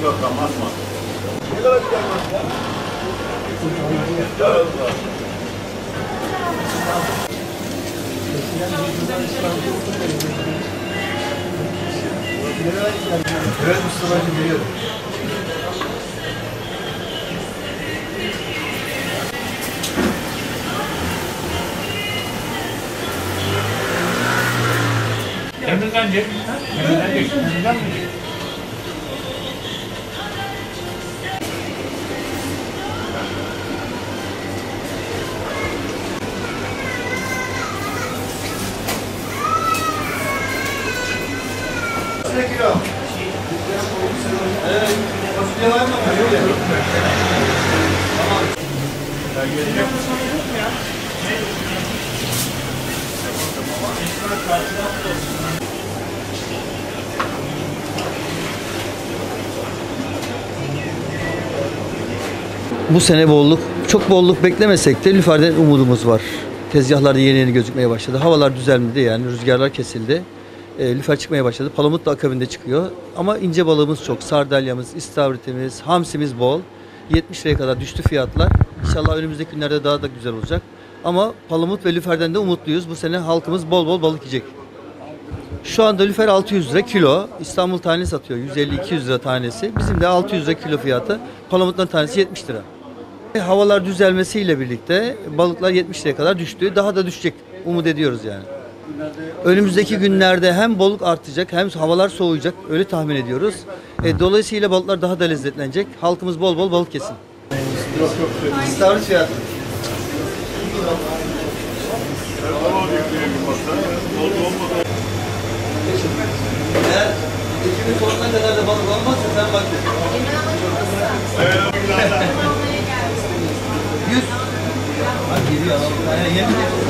yok anlatma. Ne kadar güzel ya. Ya Allah. Evet Mustafa'cığım biliyorum. Temizden gel. Temizden gel. Temizden mi gel? Ne kilo? Evet. Fasulye var mı? Fasulye. Tamam. Ben geleceğim. Bu sene çok bolluk beklemesek de lüferden umudumuz var. Tezgahlarda yeni gözükmeye başladı. Havalar düzelmedi yani rüzgarlar kesildi. Lüfer çıkmaya başladı. Palamut da akabinde çıkıyor. Ama ince balığımız çok. Sardalyamız, istavritimiz, hamsimiz bol. 70 liraya kadar düştü fiyatlar. İnşallah önümüzdeki günlerde daha da güzel olacak. Ama palamut ve lüferden de umutluyuz. Bu sene halkımız bol bol balık yiyecek. Şu anda lüfer 600 lira kilo. İstanbul tanesi satıyor 150-200 lira tanesi. Bizim de 600 lira kilo fiyatı. Palamutların tanesi 70 lira. Havalar düzelmesiyle birlikte balıklar 70 liraya kadar düştü. Daha da düşecek. Umut ediyoruz yani. Önümüzdeki günlerde hem balık artacak hem havalar soğuyacak. Öyle tahmin ediyoruz. Dolayısıyla balıklar daha da lezzetlenecek. Halkımız bol bol balık yesin. İstavrit fiyatı. Eğer ikimiz sonuna kadar da balık olmazsa sen bak. 100. Hadi geliyor. Yemin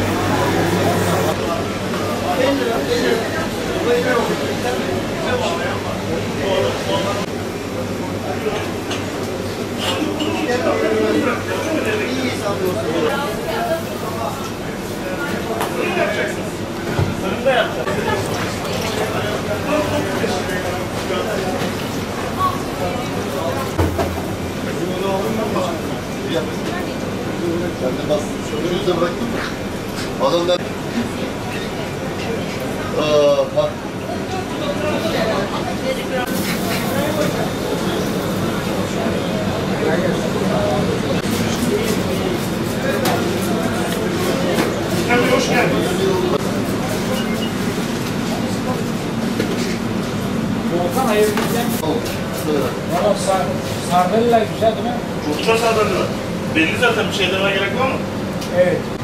Sen de bas. Şoförünüzü de bıraktın mı? Adamlar... Bak. Tabii hoş geldin. Volkan hayırlı işler. Valla sardalya güzel değil mi? Çok güzel sardalya var. Belli zaten bir şey demeye gerek var mı? Evet.